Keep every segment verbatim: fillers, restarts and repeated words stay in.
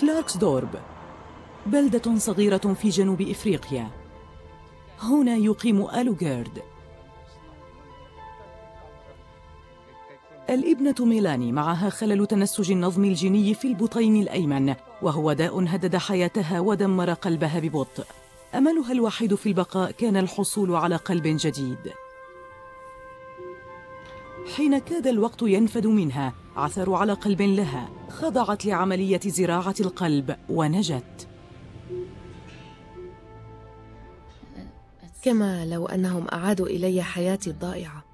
كلاركسدورب بلدة صغيرة في جنوب إفريقيا. هنا يقيم ألوغيرد. الابنة ميلاني معها خلل تنسج النظم الجيني في البطين الأيمن، وهو داء هدد حياتها ودمر قلبها ببطء. أملها الوحيد في البقاء كان الحصول على قلب جديد. حين كاد الوقت ينفد منها، عثروا على قلب لها. خضعت لعملية زراعة القلب ونجت. كما لو أنهم أعادوا إلي حياتي الضائعة.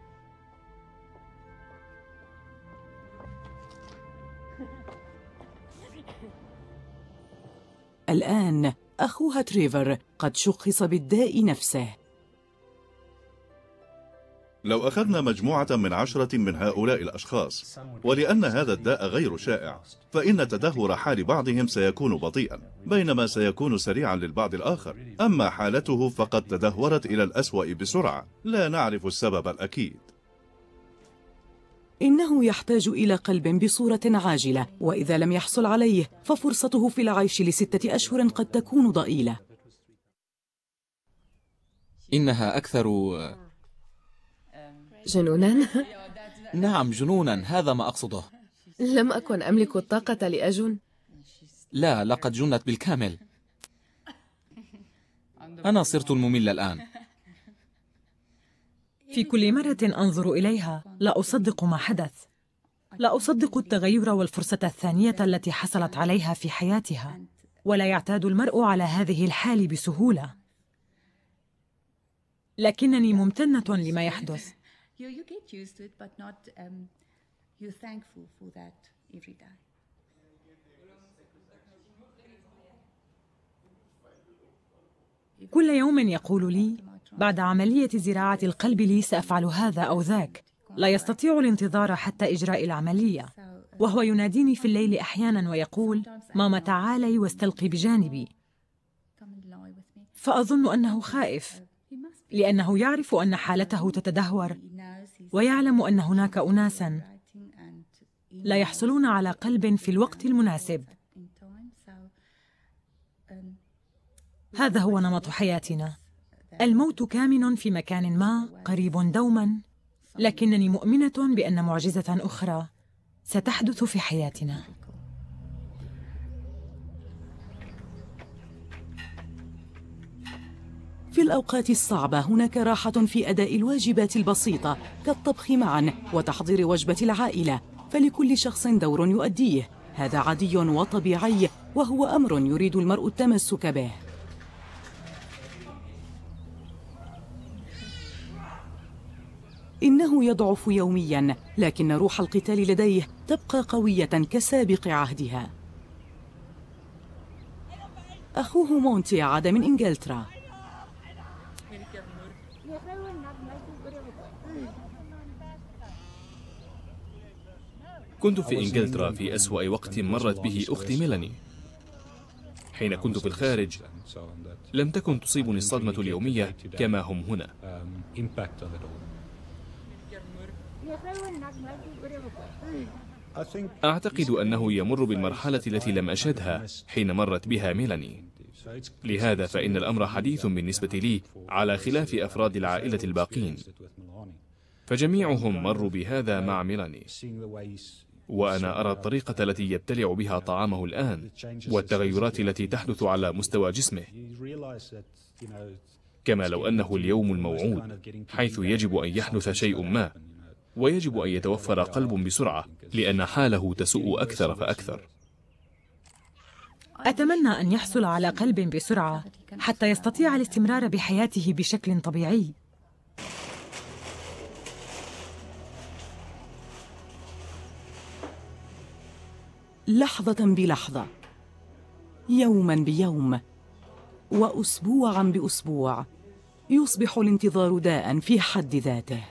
الآن أخوها تريفر قد شخص بالداء نفسه. لو أخذنا مجموعة من عشرة من هؤلاء الأشخاص، ولأن هذا الداء غير شائع، فإن تدهور حال بعضهم سيكون بطيئا، بينما سيكون سريعا للبعض الآخر. أما حالته فقد تدهورت إلى الأسوأ بسرعة، لا نعرف السبب الأكيد. إنه يحتاج إلى قلب بصورة عاجلة، وإذا لم يحصل عليه ففرصته في العيش لستة أشهر قد تكون ضئيلة. إنها أكثر جنوناً؟ نعم جنونا، هذا ما أقصده. لم أكن أملك الطاقة لأجن. لا، لقد جنت بالكامل. أنا صرت الممل الآن. في كل مرة أنظر إليها لا أصدق ما حدث. لا أصدق التغير والفرصة الثانية التي حصلت عليها في حياتها، ولا يعتاد المرء على هذه الحال بسهولة. لكنني ممتنة لما يحدث. كل يوم يقول لي بعد عملية زراعة القلب لي سأفعل هذا أو ذاك. لا يستطيع الانتظار حتى إجراء العملية، وهو يناديني في الليل أحيانا ويقول: ماما تعالي واستلقي بجانبي. فأظن أنه خائف، لأنه يعرف أن حالته تتدهور، ويعلم أن هناك أناسا لا يحصلون على قلب في الوقت المناسب. هذا هو نمط حياتنا. الموت كامن في مكان ما، قريب دوما، لكنني مؤمنة بأن معجزة أخرى ستحدث في حياتنا. في الأوقات الصعبة هناك راحة في أداء الواجبات البسيطة كالطبخ معا وتحضير وجبة العائلة، فلكل شخص دور يؤديه. هذا عادي وطبيعي، وهو أمر يريد المرء التمسك به. إنه يضعف يومياً، لكن روح القتال لديه تبقى قوية كسابق عهدها. أخوه مونتي عاد من إنجلترا. كنت في إنجلترا في أسوأ وقت مرت به أختي ميلاني. حين كنت في الخارج لم تكن تصيبني الصدمة اليومية كما هم هنا. أعتقد أنه يمر بالمرحلة التي لم أشهدها حين مرت بها ميلاني. لهذا فإن الأمر حديث بالنسبة لي، على خلاف أفراد العائلة الباقين، فجميعهم مروا بهذا مع ميلاني. وأنا أرى الطريقة التي يبتلع بها طعامه الآن، والتغيرات التي تحدث على مستوى جسمه، كما لو أنه اليوم الموعود حيث يجب أن يحدث شيء ما، ويجب أن يتوفر قلب بسرعة، لأن حاله تسوء أكثر فأكثر. أتمنى أن يحصل على قلب بسرعة حتى يستطيع الاستمرار بحياته بشكل طبيعي. لحظة بلحظة، يوما بيوم، وأسبوعا بأسبوع، يصبح الانتظار داء في حد ذاته.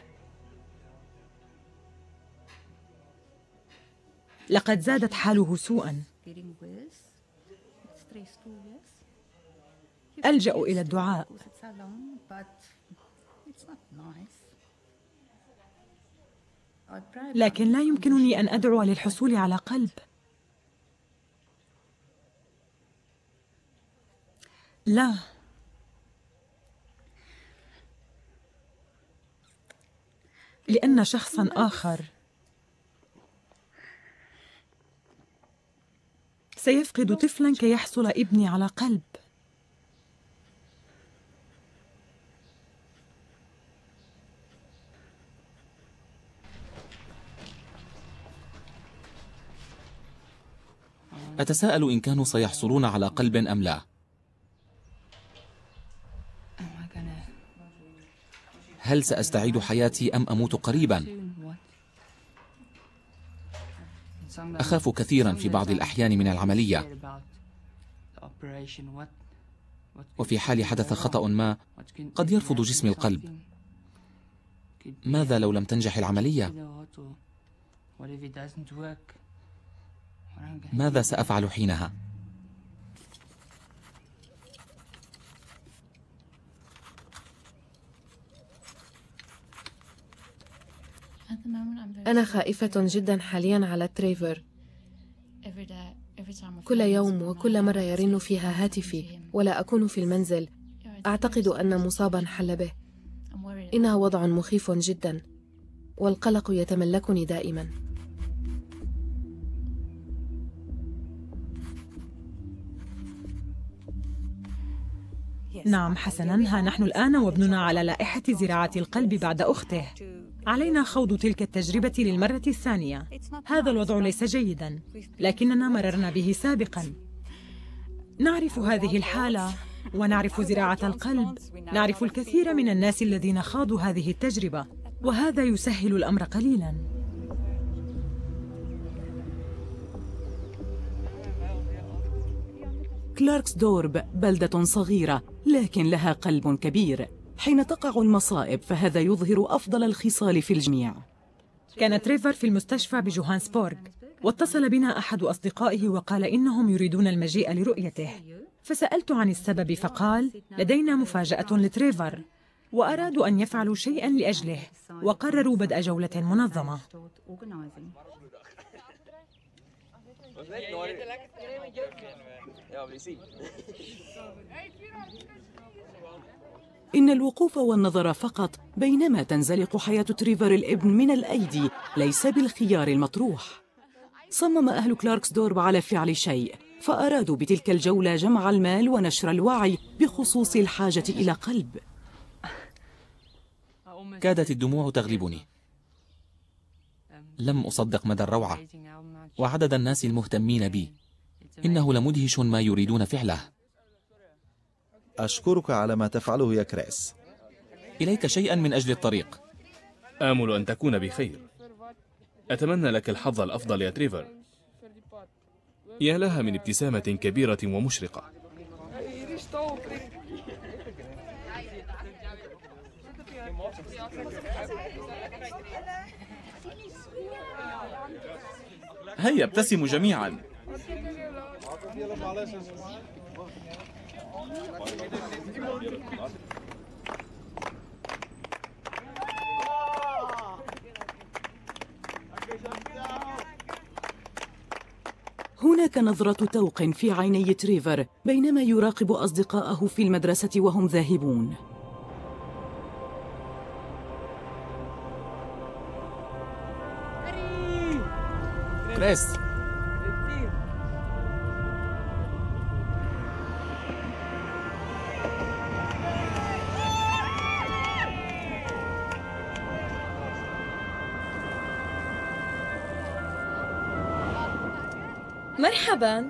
لقد زادت حاله سوءا. ألجأ إلى الدعاء. لكن لا يمكنني أن أدعو للحصول على قلب. لا، لأن شخصاً آخر سيفقد طفلاً كي يحصل ابني على قلب. أتساءل إن كانوا سيحصلون على قلب أم لا. هل سأستعيد حياتي أم أموت قريبا؟ أخاف كثيرا في بعض الأحيان من العملية، وفي حال حدث خطأ ما قد يرفض جسمي القلب. ماذا لو لم تنجح العملية؟ ماذا سأفعل حينها؟ أنا خائفة جدا حاليا على تريفر. كل يوم وكل مرة يرن فيها هاتفي ولا أكون في المنزل، أعتقد أن مصابا حل به. إنه وضع مخيف جدا، والقلق يتملكني دائما. نعم حسناً، ها نحن الآن وابننا على لائحة زراعة القلب بعد أخته. علينا خوض تلك التجربة للمرة الثانية. هذا الوضع ليس جيداً، لكننا مررنا به سابقاً. نعرف هذه الحالة ونعرف زراعة القلب، نعرف الكثير من الناس الذين خاضوا هذه التجربة، وهذا يسهل الأمر قليلاً. كلاركسدورب بلدة صغيرة لكن لها قلب كبير. حين تقع المصائب فهذا يظهر أفضل الخصال في الجميع. كان تريفر في المستشفى بجوهانسبورغ، واتصل بنا أحد أصدقائه وقال إنهم يريدون المجيء لرؤيته، فسألت عن السبب فقال لدينا مفاجأة لتريفر، وأرادوا أن يفعلوا شيئاً لأجله، وقرروا بدء جولة منظمة. إن الوقوف والنظر فقط بينما تنزلق حياة تريفر الابن من الأيدي ليس بالخيار المطروح. صمم أهل كلاركسدورب على فعل شيء، فأرادوا بتلك الجولة جمع المال ونشر الوعي بخصوص الحاجة إلى قلب. كادت الدموع تغلبني. لم أصدق مدى الروعة وعدد الناس المهتمين بي. إنه لمدهش ما يريدون فعله. أشكرك على ما تفعله يا كريس. إليك شيئا من أجل الطريق. آمل أن تكون بخير. أتمنى لك الحظ الأفضل يا تريفر. يا لها من ابتسامة كبيرة ومشرقة. هيا ابتسموا جميعا. هناك نظرة توق في عيني تريفر بينما يراقب أصدقاءه في المدرسة وهم ذاهبون. كريس، مرحباً.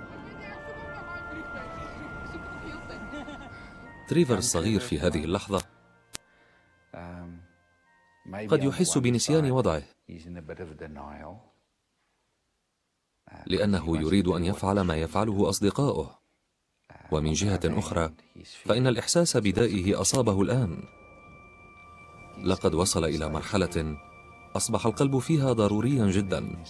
تريفر الصغير في هذه اللحظة قد يحس بنسيان وضعه، لأنه يريد أن يفعل ما يفعله أصدقاؤه، ومن جهة أخرى فإن الإحساس بدائه أصابه الآن. لقد وصل إلى مرحلة أصبح القلب فيها ضروريا جدا.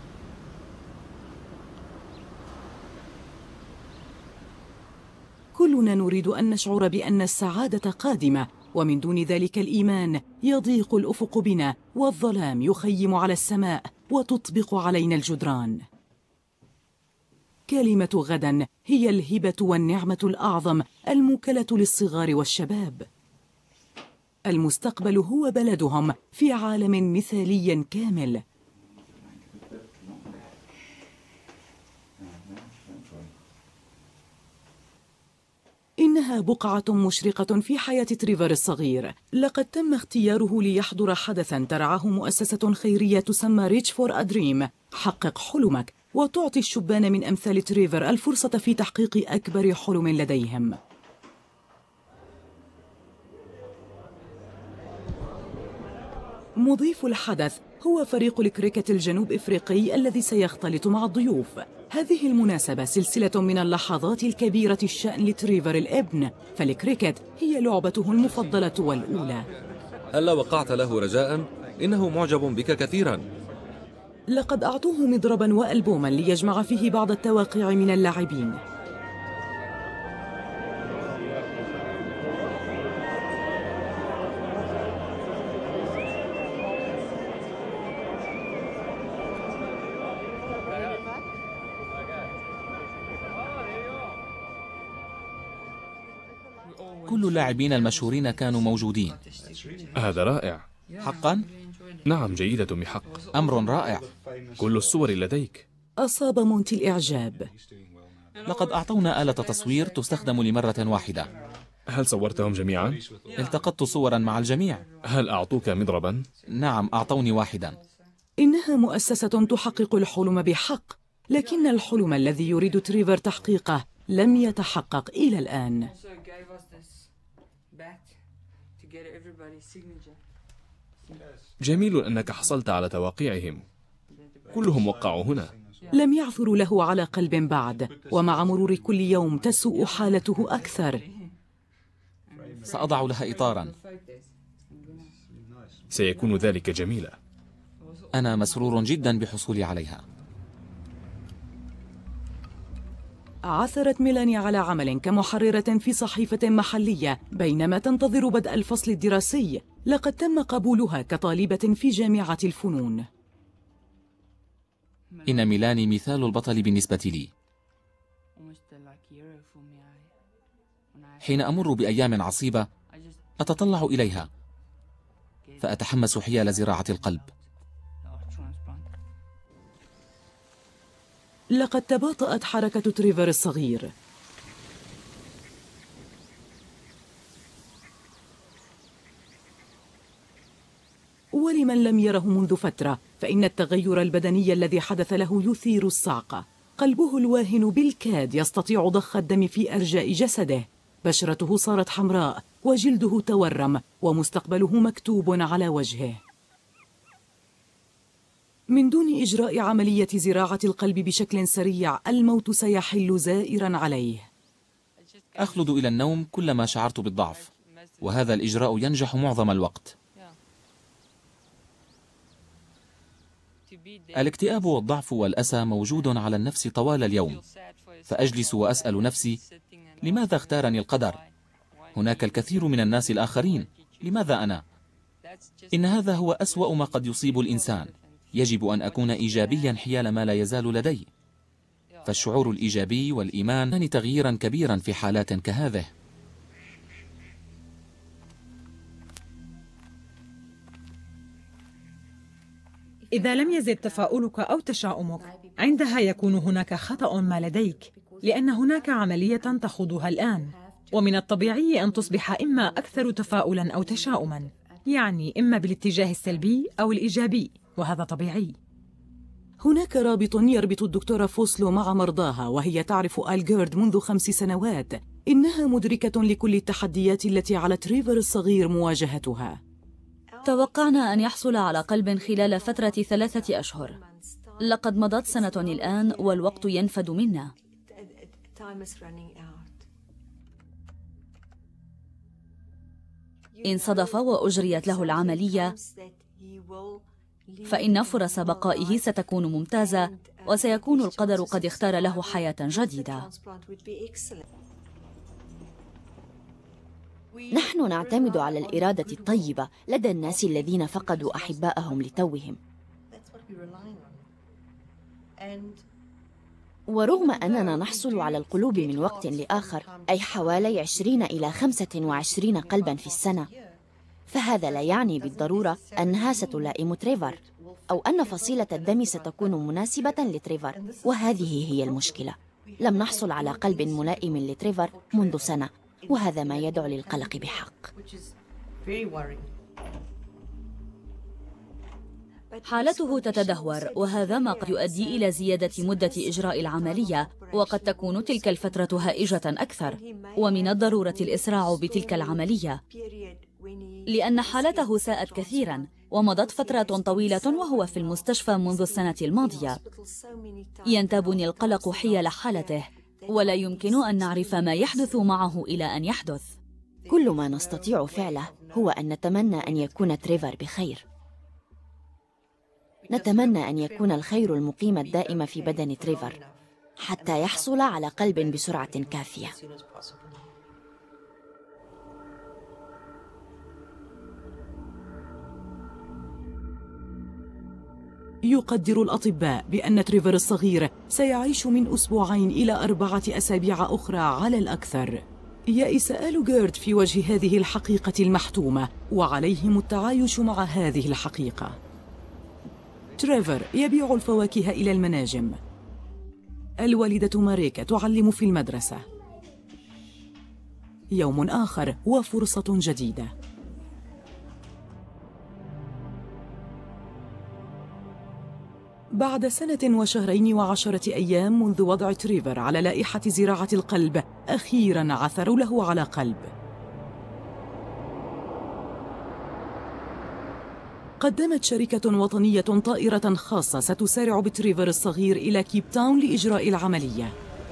كل كلنا نريد أن نشعر بأن السعادة قادمة، ومن دون ذلك الإيمان يضيق الأفق بنا، والظلام يخيم على السماء وتطبق علينا الجدران. كلمة غدا هي الهبة والنعمة الأعظم الموكلة للصغار والشباب. المستقبل هو بلدهم في عالم مثالي كامل. إنها بقعة مشرقة في حياة تريفر الصغير. لقد تم اختياره ليحضر حدثاً ترعاه مؤسسة خيرية تسمى ريتش فور أدريم. حقق حلمك، وتعطي الشبان من أمثال تريفر الفرصة في تحقيق أكبر حلم لديهم. مضيف الحدث هو فريق الكريكت الجنوب إفريقي الذي سيختلط مع الضيوف. هذه المناسبة سلسلة من اللحظات الكبيرة الشأن لتريفر الابن، فالكريكت هي لعبته المفضلة والأولى. هلا وقعت له رجاء؟ إنه معجب بك كثيرا. لقد أعطوه مضربا وألبوما ليجمع فيه بعض التواقيع من اللاعبين. كل اللاعبين المشهورين كانوا موجودين. هذا رائع. حقا؟ نعم، جيدة بحق. أمر رائع. كل الصور لديك. أصاب مونتي الإعجاب. لقد أعطونا آلة تصوير تستخدم لمرة واحدة. هل صورتهم جميعا؟ التقطت صورا مع الجميع. هل أعطوك مضربا؟ نعم، أعطوني واحدا. إنها مؤسسة تحقق الحلم بحق، لكن الحلم الذي يريد تريفر تحقيقه لم يتحقق إلى الآن. جميل أنك حصلت على تواقيعهم. كلهم وقعوا هنا. لم يعثروا له على قلب بعد، ومع مرور كل يوم تسوء حالته أكثر. سأضع لها إطارا. سيكون ذلك جميلا. أنا مسرور جدا بحصولي عليها. عثرت ميلاني على عمل كمحررة في صحيفة محلية بينما تنتظر بدء الفصل الدراسي. لقد تم قبولها كطالبة في جامعة الفنون. إن ميلاني مثال البطل بالنسبة لي. حين أمر بأيام عصيبة أتطلع إليها فأتحمس حيال زراعة القلب. لقد تباطأت حركة تريفر الصغير. ولمن لم يره منذ فترة فإن التغير البدني الذي حدث له يثير الصعقة. قلبه الواهن بالكاد يستطيع ضخ الدم في أرجاء جسده. بشرته صارت حمراء وجلده تورم ومستقبله مكتوب على وجهه. من دون إجراء عملية زراعة القلب بشكل سريع الموت سيحل زائرا عليه. أخلد إلى النوم كلما شعرت بالضعف، وهذا الإجراء ينجح معظم الوقت. الاكتئاب والضعف والأسى موجود على النفس طوال اليوم، فأجلس وأسأل نفسي: لماذا اختارني القدر؟ هناك الكثير من الناس الآخرين، لماذا أنا؟ إن هذا هو أسوأ ما قد يصيب الإنسان. يجب أن أكون إيجابيا حيال ما لا يزال لدي. فالشعور الإيجابي والإيمان كان تغييرا كبيرا في حالات كهذه. إذا لم يزد تفاؤلك أو تشاؤمك، عندها يكون هناك خطأ ما لديك، لأن هناك عملية تخوضها الآن، ومن الطبيعي أن تصبح إما أكثر تفاؤلا أو تشاؤما، يعني إما بالاتجاه السلبي أو الإيجابي، وهذا طبيعي. هناك رابط يربط الدكتورة فوسلو مع مرضاها، وهي تعرف آلجيرد منذ خمس سنوات. إنها مدركة لكل التحديات التي على تريفر الصغير مواجهتها. توقعنا أن يحصل على قلب خلال فترة ثلاثة أشهر. لقد مضت سنة الآن والوقت ينفد منا. إن صدف وأجريت له العملية فإن فرص بقائه ستكون ممتازة، وسيكون القدر قد اختار له حياة جديدة. نحن نعتمد على الإرادة الطيبة لدى الناس الذين فقدوا أحباءهم لتوهم. ورغم أننا نحصل على القلوب من وقت لآخر، أي حوالي عشرين إلى خمسة وعشرين قلباً في السنة، فهذا لا يعني بالضرورة أنها ستلائم تريفر أو أن فصيلة الدم ستكون مناسبة لتريفر، وهذه هي المشكلة. لم نحصل على قلب ملائم لتريفر منذ سنة، وهذا ما يدعو للقلق بحق. حالته تتدهور، وهذا ما قد يؤدي إلى زيادة مدة إجراء العملية، وقد تكون تلك الفترة هائجة أكثر، ومن الضرورة الإسراع بتلك العملية لأن حالته ساءت كثيراً، ومضت فترة طويلة وهو في المستشفى منذ السنة الماضية. ينتابني القلق حيال حالته، ولا يمكن أن نعرف ما يحدث معه إلى أن يحدث. كل ما نستطيع فعله هو أن نتمنى أن يكون تريفر بخير. نتمنى أن يكون الخير المقيم الدائم في بدن تريفر حتى يحصل على قلب بسرعة كافية. يقدر الأطباء بأن تريفر الصغير سيعيش من أسبوعين إلى أربعة أسابيع أخرى على الأكثر. يئس آل جيرد في وجه هذه الحقيقة المحتومة، وعليهم التعايش مع هذه الحقيقة. تريفر يبيع الفواكه إلى المناجم. الوالدة ماريكا تعلم في المدرسة. يوم آخر وفرصة جديدة. بعد سنة وشهرين وعشرة أيام منذ وضع تريفر على لائحة زراعة القلب، أخيراً عثروا له على قلب. قدمت شركة وطنية طائرة خاصة ستسارع بتريفر الصغير إلى كيب تاون لإجراء العملية.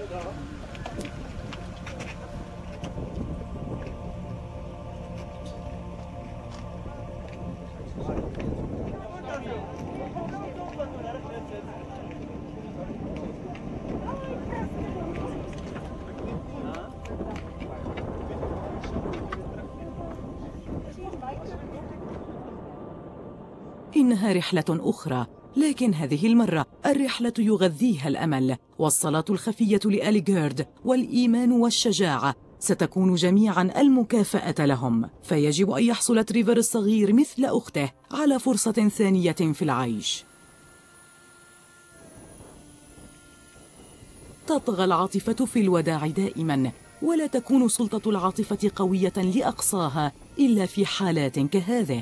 إنها رحلة أخرى، لكن هذه المرة الرحلة يغذيها الأمل والصلاة الخفية لآل جيرد والإيمان والشجاعة ستكون جميعاً المكافأة لهم، فيجب أن يحصل تريفر الصغير مثل أخته على فرصة ثانية في العيش. تطغى العاطفة في الوداع دائماً، ولا تكون سلطة العاطفة قوية لأقصاها إلا في حالات كهذه.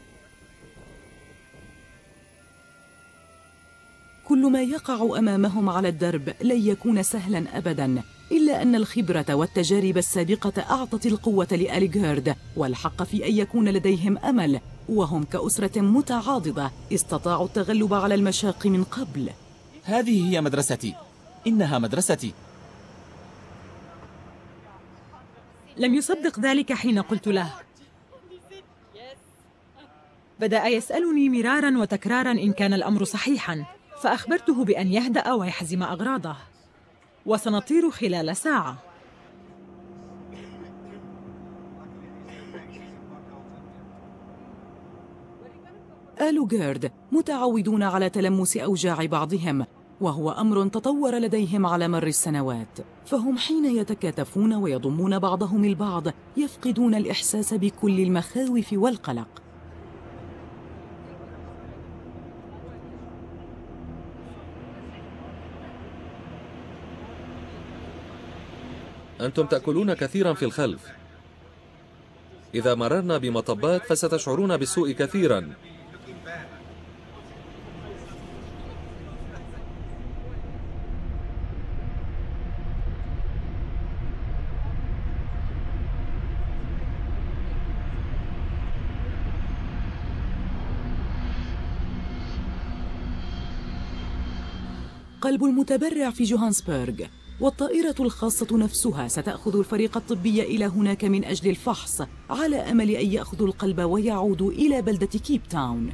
كل ما يقع أمامهم على الدرب لن يكون سهلاً أبداً، إلا أن الخبرة والتجارب السابقة أعطت القوة لآل جيرد والحق في أن يكون لديهم أمل، وهم كأسرة متعاضدة استطاعوا التغلب على المشاق من قبل. هذه هي مدرستي، إنها مدرستي. لم يصدق ذلك حين قلت له. بدأ يسألني مراراً وتكراراً إن كان الأمر صحيحاً، فأخبرته بأن يهدأ ويحزم أغراضه، وسنطير خلال ساعة. آل جيرد متعودون على تلمس أوجاع بعضهم، وهو أمر تطور لديهم على مر السنوات، فهم حين يتكاتفون ويضمون بعضهم البعض يفقدون الإحساس بكل المخاوف والقلق. أنتم تأكلون كثيرا في الخلف. إذا مررنا بمطبات فستشعرون بالسوء كثيرا. قلب المتبرع في جوهانسبرغ، والطائرة الخاصة نفسها ستأخذ الفريق الطبي إلى هناك من أجل الفحص، على أمل أن يأخذوا القلب ويعودوا إلى بلدة كيب تاون.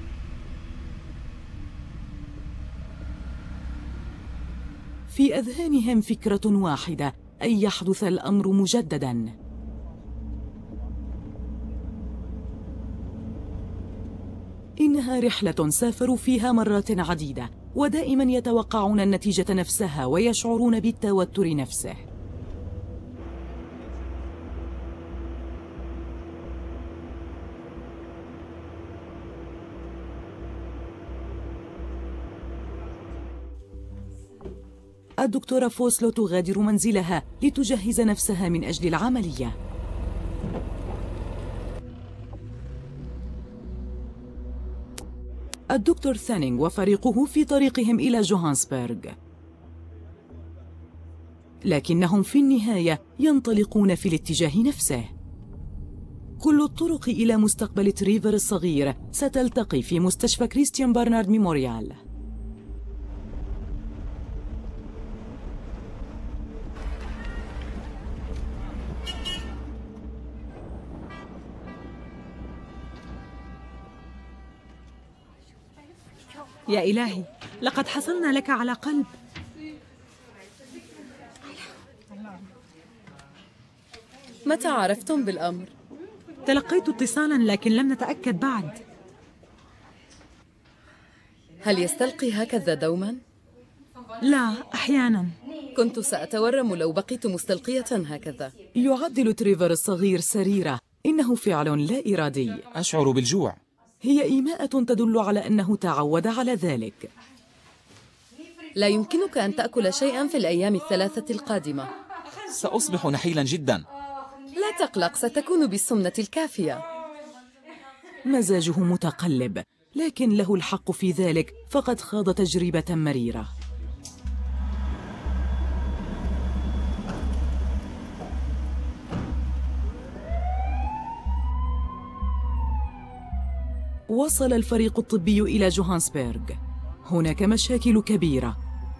في أذهانهم فكرة واحدة، أن يحدث الأمر مجدداً. إنها رحلة سافروا فيها مرات عديدة، ودائما يتوقعون النتيجة نفسها ويشعرون بالتوتر نفسه. الدكتورة فوسلو تغادر منزلها لتجهز نفسها من أجل العملية. الدكتور ثانينغ وفريقه في طريقهم إلى جوهانسبرغ، لكنهم في النهاية ينطلقون في الاتجاه نفسه. كل الطرق إلى مستقبل تريفر الصغير ستلتقي في مستشفى كريستيان برنارد ميموريال. يا إلهي، لقد حصلنا لك على قلب. متى عرفتم بالأمر؟ تلقيت اتصالاً لكن لم نتأكد بعد. هل يستلقي هكذا دوماً؟ لا، أحياناً. كنت سأتورم لو بقيت مستلقية هكذا. يعدل تريفر الصغير سريره، إنه فعل لا إرادي. أشعر بالجوع. هي إيماءة تدل على أنه تعود على ذلك. لا يمكنك أن تأكل شيئاً في الأيام الثلاثة القادمة. سأصبح نحيلاً جداً. لا تقلق، ستكون بالسمنة الكافية. مزاجه متقلب، لكن له الحق في ذلك، فقد خاض تجربة مريرة. وصل الفريق الطبي إلى جوهانسبرغ. هناك مشاكل كبيرة.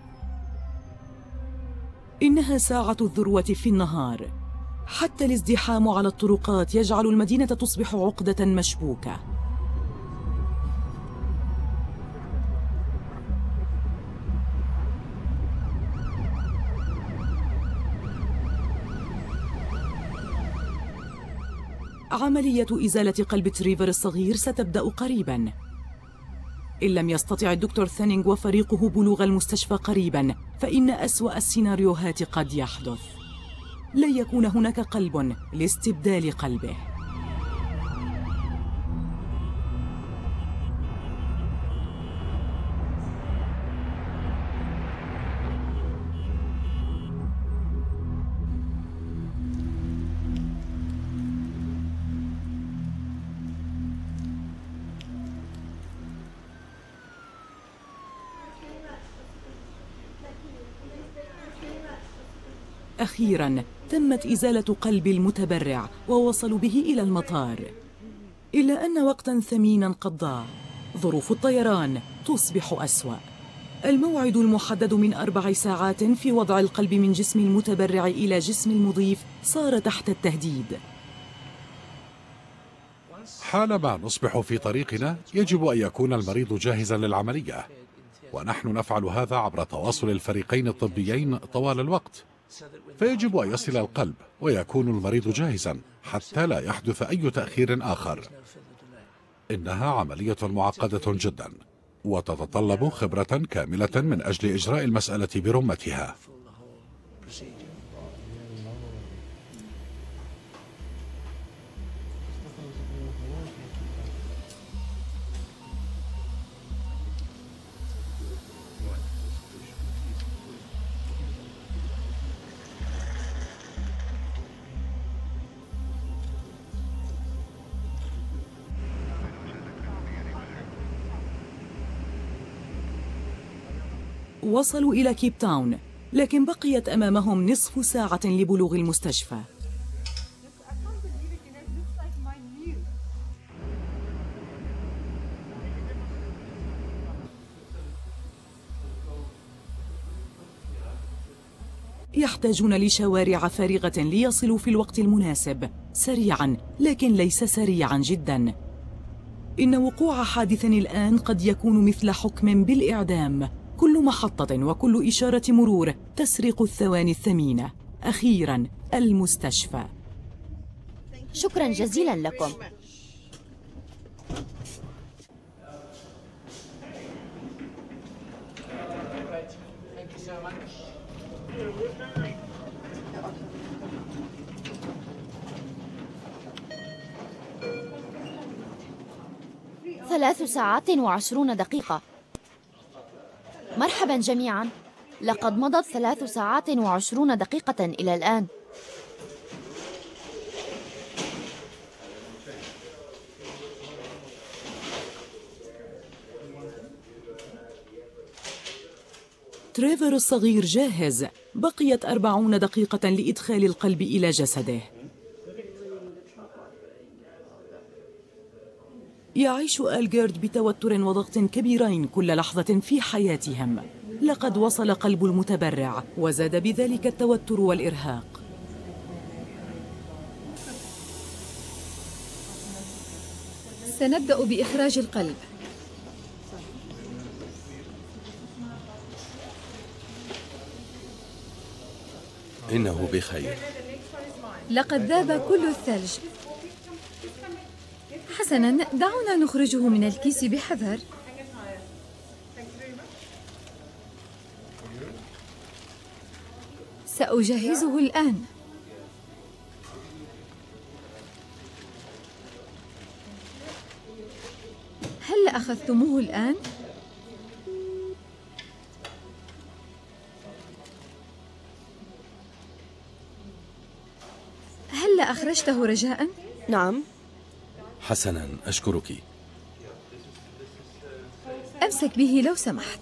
إنها ساعة الذروة في النهار، حتى الازدحام على الطرقات يجعل المدينة تصبح عقدة مشبوكة. عملية إزالة قلب تريفر الصغير ستبدأ قريباً. إن لم يستطع الدكتور ثانينغ وفريقه بلوغ المستشفى قريباً، فإن أسوأ السيناريوهات قد يحدث. لن يكون هناك قلب لاستبدال قلبه. أخيراً تمت إزالة قلب المتبرع ووصلوا به إلى المطار، إلا أن وقتاً ثميناً قد ضاع. ظروف الطيران تصبح أسوأ. الموعد المحدد من أربع ساعات في وضع القلب من جسم المتبرع إلى جسم المضيف صار تحت التهديد. حالما نصبح في طريقنا يجب أن يكون المريض جاهزاً للعملية، ونحن نفعل هذا عبر تواصل الفريقين الطبيين طوال الوقت. فيجب أن يصل القلب ويكون المريض جاهزا حتى لا يحدث أي تأخير آخر. إنها عملية معقدة جدا وتتطلب خبرة كاملة من أجل إجراء المسألة برمتها. وصلوا إلى كيب تاون، لكن بقيت أمامهم نصف ساعة لبلوغ المستشفى. يحتاجون لشوارع فارغة ليصلوا في الوقت المناسب، سريعاً لكن ليس سريعاً جداً. إن وقوع حادث الآن قد يكون مثل حكم بالإعدام. كل محطة وكل إشارة مرور تسرق الثواني الثمينة. أخيراً المستشفى. شكراً جزيلاً لكم. ثلاث ساعات وعشرون دقيقة. مرحبا جميعا، لقد مضت ثلاث ساعات وعشرون دقيقة إلى الآن. تريفر الصغير جاهز. بقيت أربعون دقيقة لإدخال القلب إلى جسده. يعيش آلجيرد بتوتر وضغط كبيرين كل لحظة في حياتهم. لقد وصل قلب المتبرع وزاد بذلك التوتر والإرهاق. سنبدأ بإخراج القلب. إنه بخير. لقد ذاب كل الثلج. حسناً، دعونا نخرجه من الكيس بحذر. سأجهزه الآن. هل أخذتموه الآن؟ هل أخرجته رجاءً؟ نعم. حسناً، أشكرك. أمسك به لو سمحت.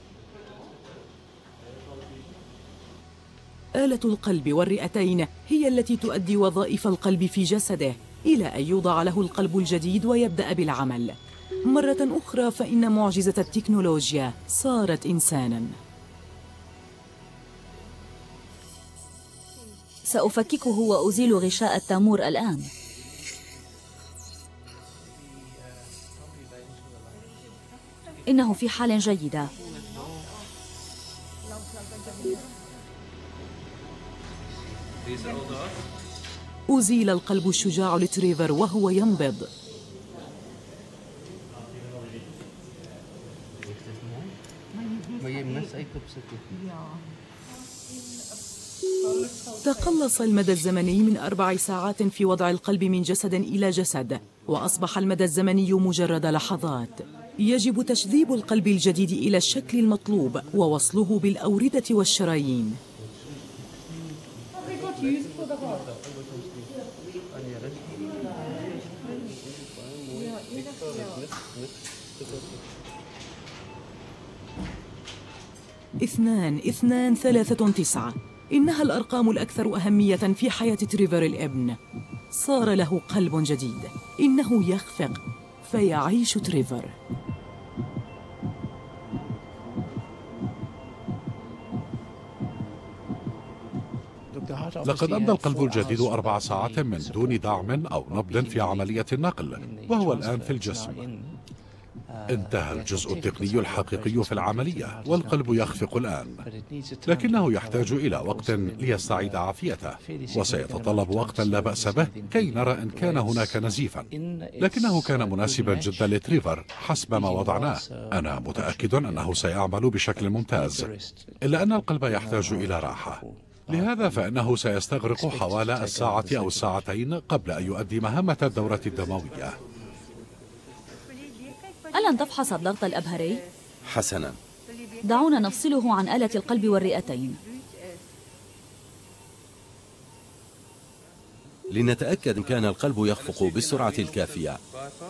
آلة القلب والرئتين هي التي تؤدي وظائف القلب في جسده إلى أن يوضع له القلب الجديد ويبدأ بالعمل. مرة أخرى فإن معجزة التكنولوجيا صارت إنساناً. سأفككه وأزيل غشاء التامور الآن. إنه في حال جيدة. أزيل القلب الشجاع لتريفر وهو ينبض. تقلص المدى الزمني من أربع ساعات في وضع القلب من جسد إلى جسد، وأصبح المدى الزمني مجرد لحظات. يجب تشذيب القلب الجديد إلى الشكل المطلوب ووصله بالأوردة والشرايين. اثنان اثنان ثلاثة تسعة. إنها الأرقام الأكثر أهمية في حياة تريفر الابن. صار له قلب جديد. إنه يخفق فيعيش تريفر. لقد أمضى القلب الجديد أربع ساعات من دون دعم أو نبض في عملية النقل، وهو الآن في الجسم. انتهى الجزء التقني الحقيقي في العملية، والقلب يخفق الآن، لكنه يحتاج إلى وقت ليستعيد عافيته، وسيتطلب وقتا لا بأس به كي نرى إن كان هناك نزيفا، لكنه كان مناسبا جدا لتريفر حسب ما وضعناه. أنا متأكد أنه سيعمل بشكل ممتاز، إلا أن القلب يحتاج إلى راحة، لهذا فإنه سيستغرق حوالي الساعة أو الساعتين قبل أن يؤدي مهمة الدورة الدموية. ألن تفحص الضغط الأبهري؟ حسناً. دعونا نفصله عن آلة القلب والرئتين لنتأكد إن كان القلب يخفق بالسرعة الكافية.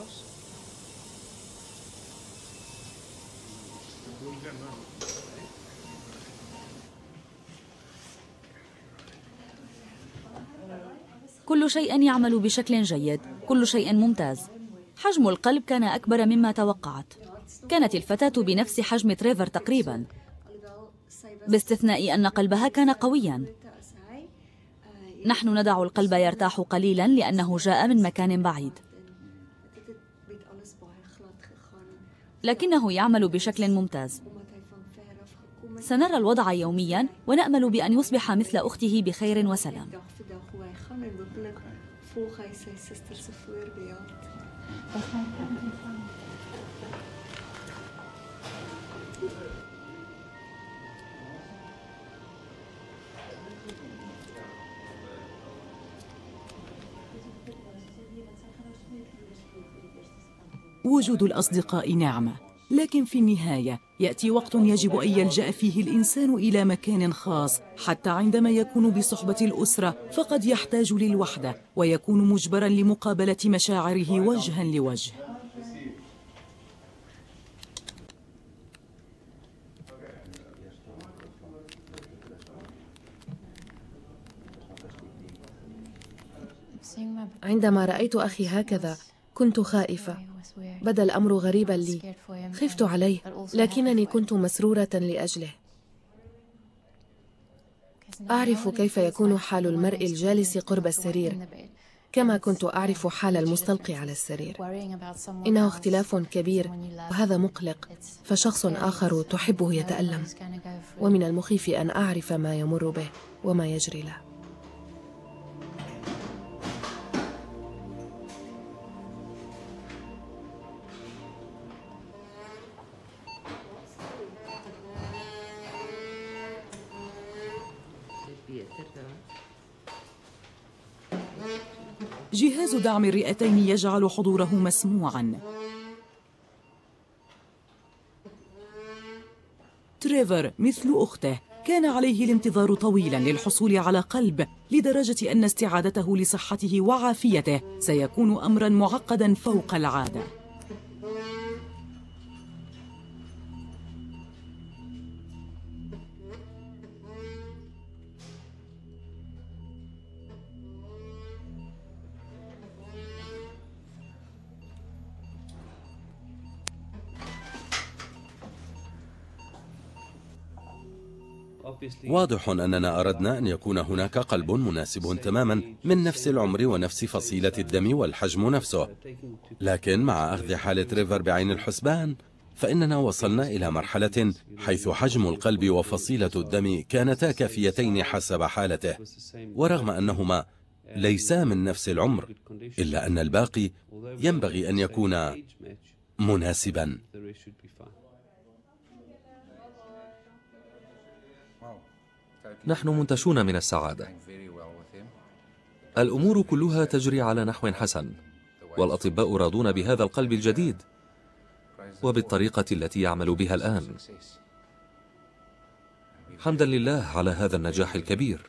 كل شيء يعمل بشكل جيد، كل شيء ممتاز. حجم القلب كان أكبر مما توقعت. كانت الفتاة بنفس حجم تريفر تقريبا، باستثناء أن قلبها كان قويا. نحن ندع القلب يرتاح قليلا لأنه جاء من مكان بعيد، لكنه يعمل بشكل ممتاز. سنرى الوضع يوميا ونأمل بأن يصبح مثل أخته بخير وسلام. وجود الأصدقاء نعمة، لكن في النهاية يأتي وقت يجب أن يلجأ فيه الإنسان إلى مكان خاص. حتى عندما يكون بصحبة الأسرة فقد يحتاج للوحدة ويكون مجبرا لمقابلة مشاعره وجها لوجه. عندما رأيت أخي هكذا كنت خائفة. بدا الأمر غريبا لي، خفت عليه لكنني كنت مسرورة لأجله. أعرف كيف يكون حال المرء الجالس قرب السرير كما كنت أعرف حال المستلقي على السرير. إنه اختلاف كبير وهذا مقلق، فشخص آخر تحبه يتألم، ومن المخيف أن أعرف ما يمر به وما يجري له. جهاز دعم الرئتين يجعل حضوره مسموعاً. تريفر مثل أخته كان عليه الانتظار طويلاً للحصول على قلب، لدرجة أن استعادته لصحته وعافيته سيكون أمراً معقداً فوق العادة. واضح أننا أردنا أن يكون هناك قلب مناسب تماما من نفس العمر ونفس فصيلة الدم والحجم نفسه، لكن مع أخذ حالة تريفر بعين الحسبان فإننا وصلنا إلى مرحلة حيث حجم القلب وفصيلة الدم كانتا كافيتين حسب حالته، ورغم أنهما ليسا من نفس العمر إلا أن الباقي ينبغي أن يكون مناسبا. نحن منتشون من السعادة، الأمور كلها تجري على نحو حسن، والأطباء راضون بهذا القلب الجديد وبالطريقة التي يعمل بها الآن. حمدا لله على هذا النجاح الكبير.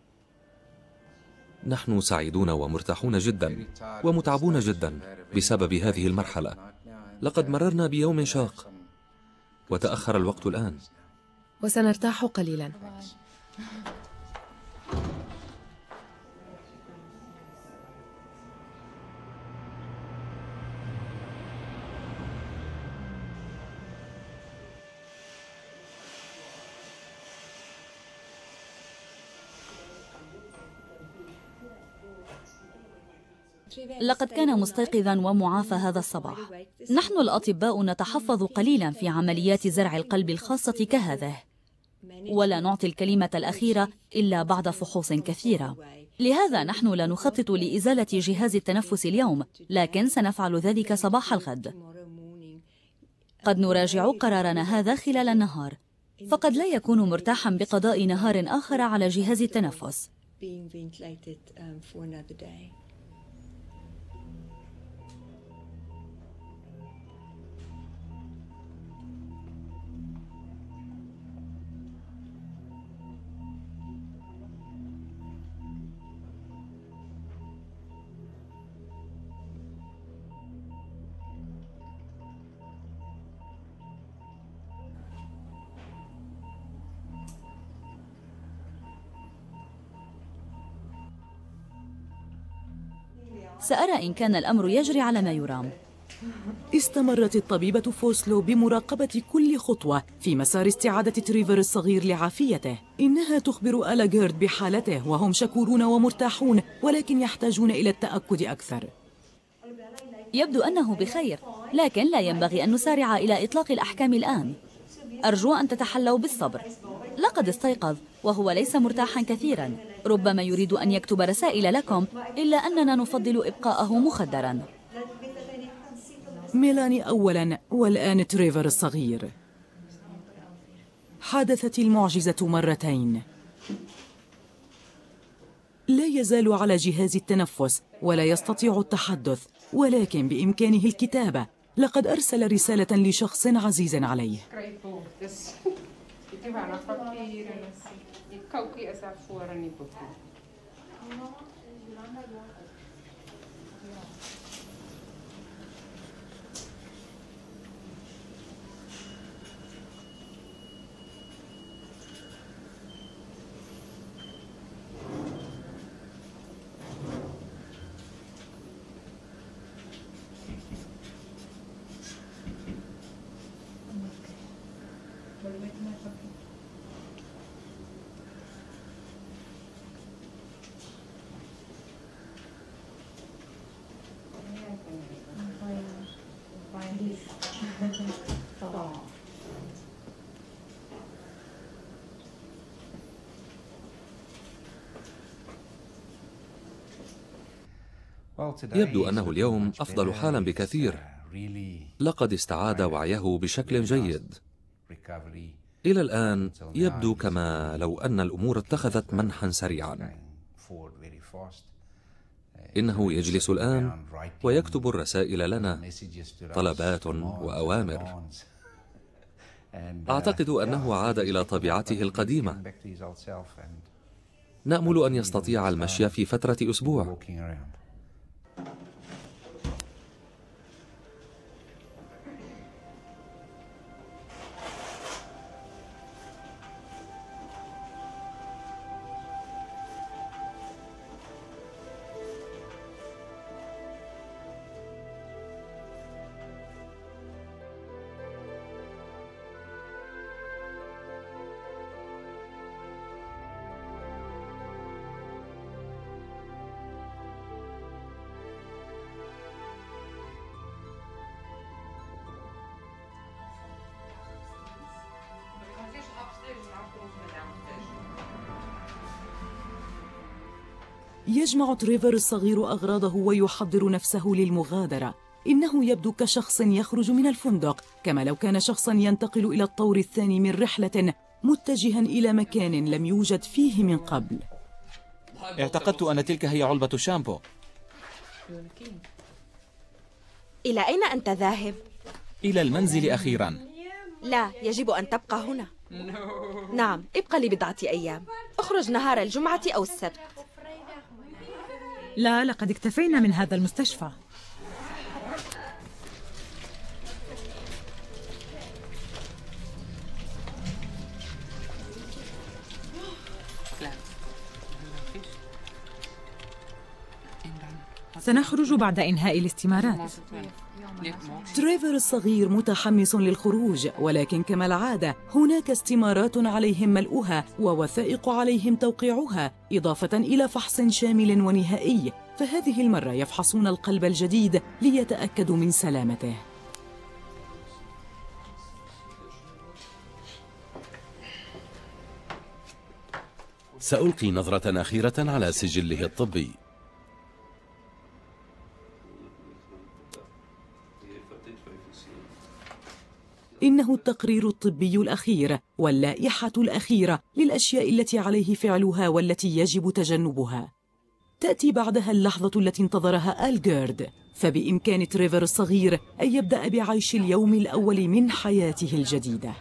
نحن سعيدون ومرتاحون جدا ومتعبون جدا بسبب هذه المرحلة. لقد مررنا بيوم شاق وتأخر الوقت الآن، وسنرتاح قليلا. لقد كان مستيقظا ومعافى هذا الصباح. نحن الأطباء نتحفظ قليلا في عمليات زرع القلب الخاصة كهذه، ولا نعطي الكلمة الأخيرة إلا بعد فحوص كثيرة. لهذا نحن لا نخطط لإزالة جهاز التنفس اليوم، لكن سنفعل ذلك صباح الغد. قد نراجع قرارنا هذا خلال النهار، فقد لا يكون مرتاحا بقضاء نهار آخر على جهاز التنفس. سأرى إن كان الأمر يجري على ما يرام. استمرت الطبيبة فوسلو بمراقبة كل خطوة في مسار استعادة تريفر الصغير لعافيته. إنها تخبر آلا جيرد بحالته وهم شكورون ومرتاحون، ولكن يحتاجون إلى التأكد أكثر. يبدو أنه بخير، لكن لا ينبغي أن نسارع إلى إطلاق الأحكام الآن. أرجو أن تتحلوا بالصبر. لقد استيقظ وهو ليس مرتاحا كثيرا، ربما يريد أن يكتب رسائل لكم، إلا أننا نفضل إبقاءه مخدرا. ميلاني أولا والآن تريفر الصغير. حدثت المعجزة مرتين. لا يزال على جهاز التنفس ولا يستطيع التحدث، ولكن بإمكانه الكتابة. لقد أرسل رسالة لشخص عزيز عليه. يبدو أنه اليوم أفضل حالا بكثير. لقد استعاد وعيه بشكل جيد. إلى الآن يبدو كما لو أن الأمور اتخذت منحا سريعا. إنه يجلس الآن ويكتب الرسائل لنا، طلبات وأوامر. أعتقد أنه عاد إلى طبيعته القديمة. نأمل أن يستطيع المشي في فترة أسبوع. يجمع تريفر الصغير أغراضه ويحضر نفسه للمغادرة. إنه يبدو كشخص يخرج من الفندق، كما لو كان شخصا ينتقل إلى الطور الثاني من رحلة متجها إلى مكان لم يوجد فيه من قبل. اعتقدت أن تلك هي علبة الشامبو. إلى أين أنت ذاهب؟ إلى المنزل أخيرا. لا، يجب أن تبقى هنا. نعم، ابقى لبضعة أيام. اخرج نهار الجمعة أو السبت. لا، لقد اكتفينا من هذا المستشفى. سنخرج بعد إنهاء الاستمارات. تريفر الصغير متحمس للخروج، ولكن كما العادة هناك استمارات عليهم ملؤها ووثائق عليهم توقيعها، إضافة إلى فحص شامل ونهائي. فهذه المرة يفحصون القلب الجديد ليتأكدوا من سلامته. سألقي نظرة أخيرة على سجله الطبي. إنه التقرير الطبي الأخير واللائحة الأخيرة للأشياء التي عليه فعلها والتي يجب تجنبها. تأتي بعدها اللحظة التي انتظرها آل جيرد، فبإمكان تريفر الصغير أن يبدأ بعيش اليوم الأول من حياته الجديدة.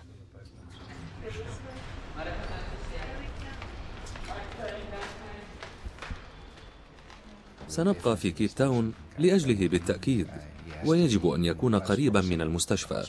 سنبقى في كيب تاون لأجله بالتأكيد، ويجب أن يكون قريبا من المستشفى.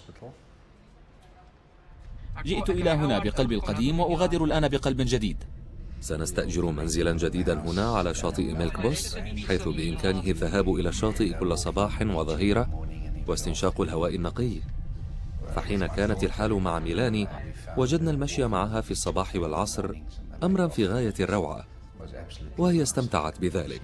جئت إلى هنا بقلب القديم وأغادر الآن بقلب جديد. سنستأجر منزلا جديدا هنا على شاطئ ميلك بوس، حيث بإمكانه الذهاب إلى الشاطئ كل صباح وظهيرة واستنشاق الهواء النقي. فحين كانت الحال مع ميلاني وجدنا المشي معها في الصباح والعصر أمرا في غاية الروعة، وهي استمتعت بذلك.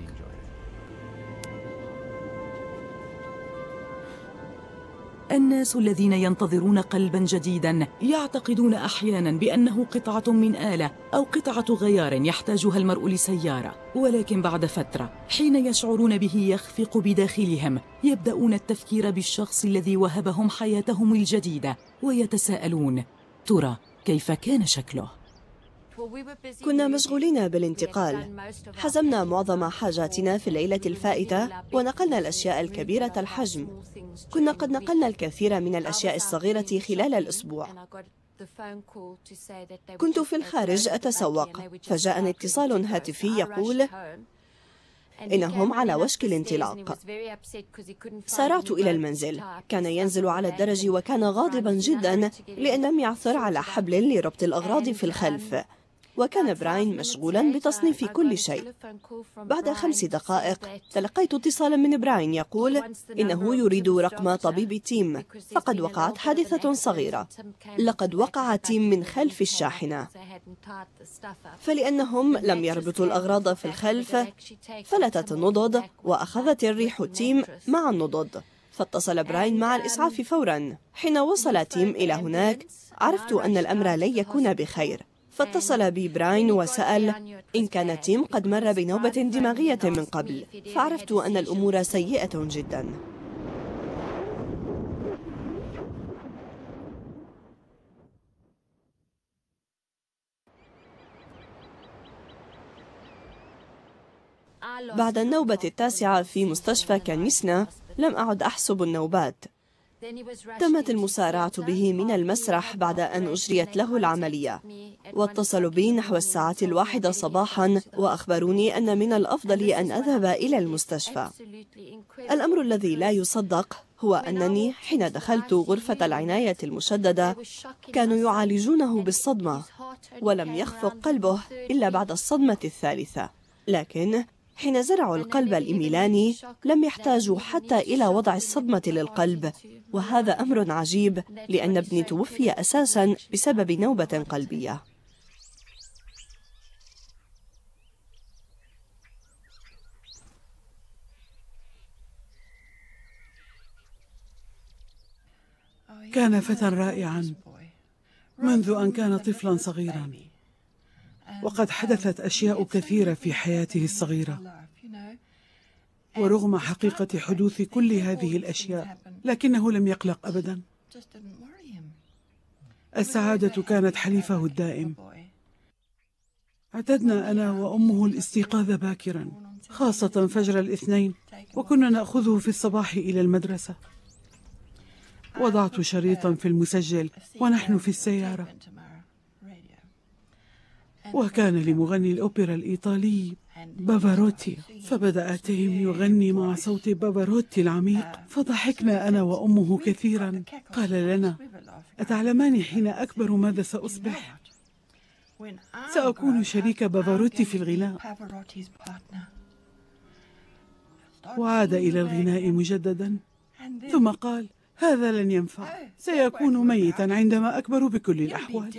الناس الذين ينتظرون قلبا جديدا يعتقدون أحيانا بأنه قطعة من آلة أو قطعة غيار يحتاجها المرء لسيارة، ولكن بعد فترة حين يشعرون به يخفق بداخلهم يبدأون التفكير بالشخص الذي وهبهم حياتهم الجديدة، ويتساءلون: ترى كيف كان شكله؟ كنا مشغولين بالانتقال. حزمنا معظم حاجاتنا في الليلة الفائتة ونقلنا الأشياء الكبيرة الحجم. كنا قد نقلنا الكثير من الأشياء الصغيرة خلال الأسبوع. كنت في الخارج أتسوق، فجاءني اتصال هاتفي يقول إنهم على وشك الانطلاق. سارعت إلى المنزل. كان ينزل على الدرج وكان غاضبا جدا لأن لم يعثر على حبل لربط الأغراض في الخلف، وكان براين مشغولا بتصنيف كل شيء. بعد خمس دقائق تلقيت اتصالا من براين يقول إنه يريد رقم طبيب تيم، فقد وقعت حادثة صغيرة. لقد وقع تيم من خلف الشاحنة، فلأنهم لم يربطوا الأغراض في الخلف فلتت النضد وأخذت الريح تيم مع النضد، فاتصل براين مع الإسعاف فورا. حين وصل تيم إلى هناك عرفت أن الأمر لن يكون بخير، فاتصل بي براين وسأل إن كان تيم قد مر بنوبة دماغية من قبل، فعرفت أن الأمور سيئة جدا. بعد النوبة التاسعة في مستشفى كانيسنا لم أعد أحسب النوبات. تمت المسارعة به من المسرح بعد أن أجريت له العملية، واتصلوا بي نحو الساعة الواحدة صباحا وأخبروني أن من الأفضل أن أذهب إلى المستشفى. الأمر الذي لا يصدق هو أنني حين دخلت غرفة العناية المشددة كانوا يعالجونه بالصدمة، ولم يخفق قلبه إلا بعد الصدمة الثالثة. لكن حين زرعوا القلب الإيميلاني لم يحتاجوا حتى إلى وضع الصدمة للقلب، وهذا أمر عجيب لأن ابني توفي أساساً بسبب نوبة قلبية. كان فتى رائعاً منذ أن كان طفلاً صغيراً، وقد حدثت أشياء كثيرة في حياته الصغيرة، ورغم حقيقة حدوث كل هذه الأشياء لكنه لم يقلق أبدا. السعادة كانت حليفه الدائم. اعتدنا أنا وأمه الاستيقاظ باكرا، خاصة فجر الاثنين، وكنا نأخذه في الصباح إلى المدرسة. وضعت شريطا في المسجل ونحن في السيارة، وكان لمغني الأوبرا الإيطالي بافاروتي، فبدأ تيم يغني مع صوت بافاروتي العميق، فضحكنا أنا وأمه كثيرا. قال لنا: أتعلمان حين أكبر ماذا سأصبح؟ سأكون شريك بافاروتي في الغناء. وعاد إلى الغناء مجددا، ثم قال: هذا لن ينفع، سيكون ميتا عندما أكبر بكل الأحوال.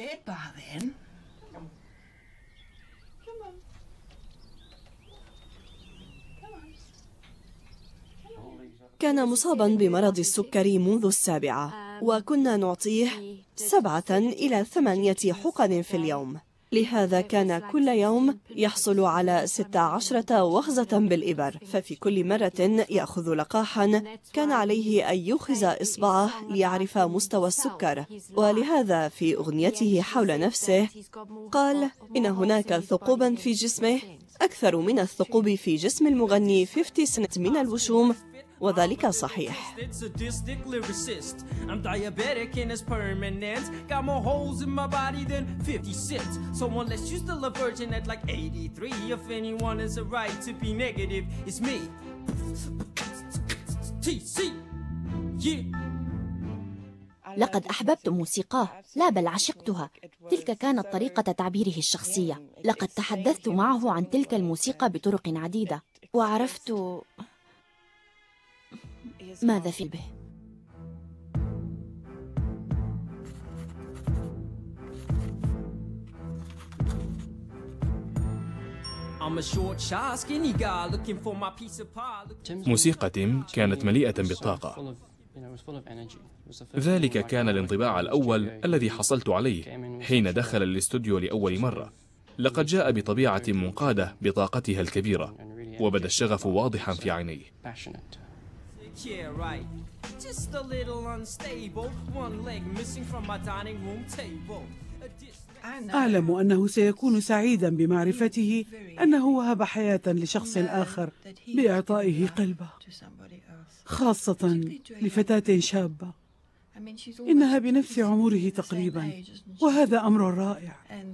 كان مصابا بمرض السكري منذ السابعة، وكنا نعطيه سبعة إلى ثمانية حقن في اليوم. لهذا كان كل يوم يحصل على ست عشرة وخزة بالإبر، ففي كل مرة يأخذ لقاحا كان عليه أن يوخز إصبعه ليعرف مستوى السكر. ولهذا في أغنيته حول نفسه قال إن هناك ثقوبا في جسمه أكثر من الثقوب في جسم المغني خمسين سنت من الوشوم، وذلك صحيح. لقد أحببت موسيقاه، لا بل عشقتها. تلك كانت طريقة تعبيره الشخصية. لقد تحدثت معه عن تلك الموسيقى بطرق عديدة، وعرفت ماذا في به. موسيقى تيم كانت مليئة بالطاقة. ذلك كان الانطباع الأول الذي حصلت عليه حين دخل الاستوديو لأول مرة. لقد جاء بطبيعة منقادة بطاقتها الكبيرة، وبدا الشغف واضحا في عينيه. أعلم أنه سيكون سعيدا بمعرفته أنه وهب حياة لشخص آخر بإعطائه قلبه، خاصة لفتاة شابة إنها بنفس عمره تقريبا، وهذا أمر رائع.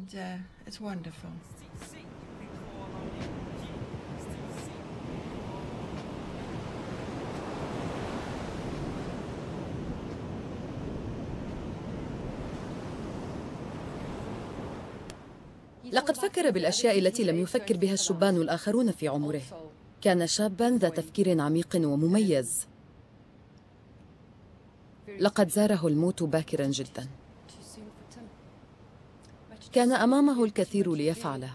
لقد فكر بالأشياء التي لم يفكر بها الشبان الآخرون في عمره. كان شاباً ذا تفكير عميق ومميز. لقد زاره الموت باكراً جداً. كان أمامه الكثير ليفعله،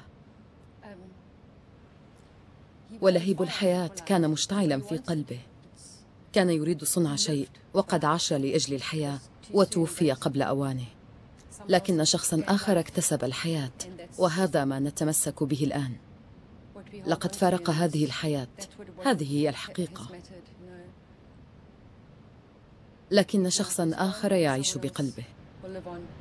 ولهيب الحياة كان مشتعلاً في قلبه. كان يريد صنع شيء، وقد عاش لأجل الحياة وتوفي قبل أوانه. لكن شخصاً آخر اكتسب الحياة، وهذا ما نتمسك به الآن. لقد فارق هذه الحياة، هذه هي الحقيقة. لكن شخصاً آخر يعيش بقلبه.